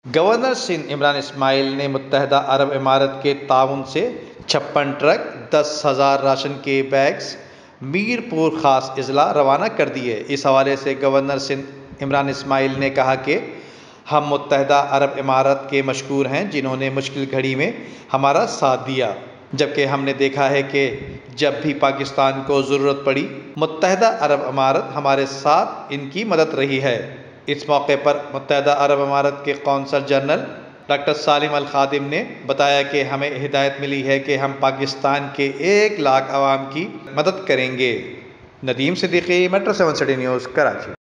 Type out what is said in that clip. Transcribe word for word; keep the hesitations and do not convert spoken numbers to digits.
Governor Sindh Imran Ismail ने मुत्तहदा अरब इमारात के ताउन से छप्पन ट्रक, दस हज़ार राशन के बैग्स मीरपुर खास इजला रवाना कर दिए। इस हवाले से गवर्नर सिंध इमरान इस्माइल ने कहा कि हम मुत्तहदा अरब इमारात के मशकूर हैं जिन्होंने मुश्किल घड़ी में हमारा साथ दिया, जबकि हमने देखा है कि जब भी पाकिस्तान को ज़रूरत पड़ी मुत्तहदा अरब इमारात हमारे साथ इनकी मदद रही है। इस मौके पर मुत्तहदा अरब इमारात के consul general doctor Salim Al Khadim ने बताया कि हमें हिदायत मिली है कि हम पाकिस्तान के एक लाख अवाम की मदद करेंगे। Nadeem Siddiqui, Metro Seven City News, Karachi.